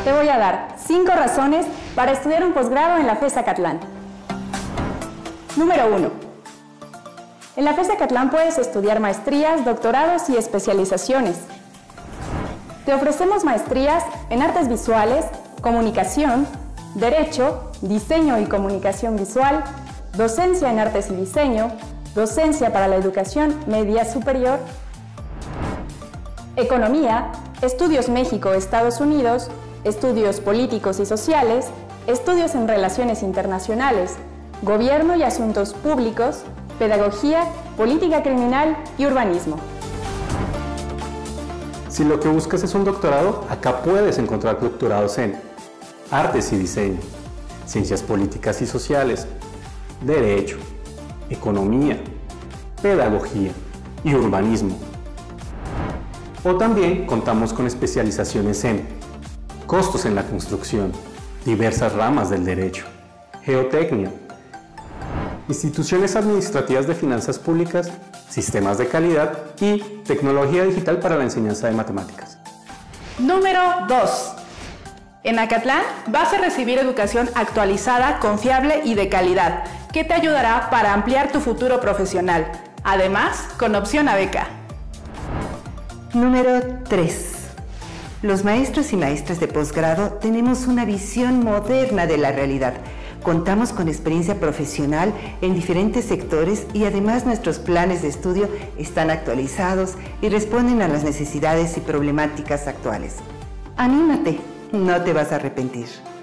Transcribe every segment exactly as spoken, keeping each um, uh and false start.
Te voy a dar cinco razones para estudiar un posgrado en la FES Acatlán. Número uno. En la FES Acatlán puedes estudiar maestrías, doctorados y especializaciones. Te ofrecemos maestrías en artes visuales, comunicación, derecho, diseño y comunicación visual, docencia en artes y diseño, docencia para la educación media superior, economía, estudios México-Estados Unidos, estudios políticos y sociales, estudios en relaciones internacionales, gobierno y asuntos públicos, pedagogía, política criminal y urbanismo. Si lo que buscas es un doctorado, acá puedes encontrar doctorados en artes y diseño, ciencias políticas y sociales, derecho, economía, pedagogía y urbanismo. O también contamos con especializaciones en costos en la construcción, diversas ramas del derecho, geotecnia, instituciones administrativas de finanzas públicas, sistemas de calidad y tecnología digital para la enseñanza de matemáticas. Número dos. En Acatlán vas a recibir educación actualizada, confiable y de calidad, que te ayudará para ampliar tu futuro profesional, además con opción a beca. Número tres. Los maestros y maestras de posgrado tenemos una visión moderna de la realidad. Contamos con experiencia profesional en diferentes sectores y además nuestros planes de estudio están actualizados y responden a las necesidades y problemáticas actuales. ¡Anímate! No te vas a arrepentir.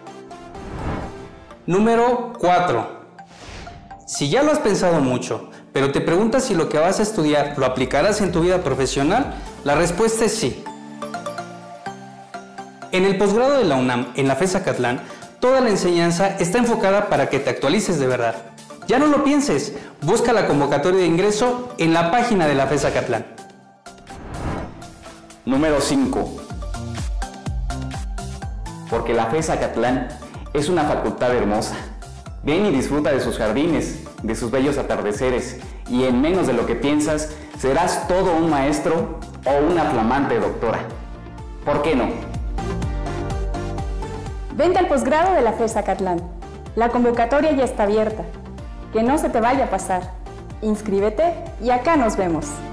Número cuatro. Si ya lo has pensado mucho, pero te preguntas si lo que vas a estudiar lo aplicarás en tu vida profesional, la respuesta es sí. En el posgrado de la UNAM, en la FES Acatlán, toda la enseñanza está enfocada para que te actualices de verdad. Ya no lo pienses, busca la convocatoria de ingreso en la página de la FES Acatlán. Número cinco. Porque la FES Acatlán es una facultad hermosa. Ven y disfruta de sus jardines, de sus bellos atardeceres, y en menos de lo que piensas, serás todo un maestro o una flamante doctora. ¿Por qué no? Vente al posgrado de la FES Acatlán. La convocatoria ya está abierta. Que no se te vaya a pasar. Inscríbete y acá nos vemos.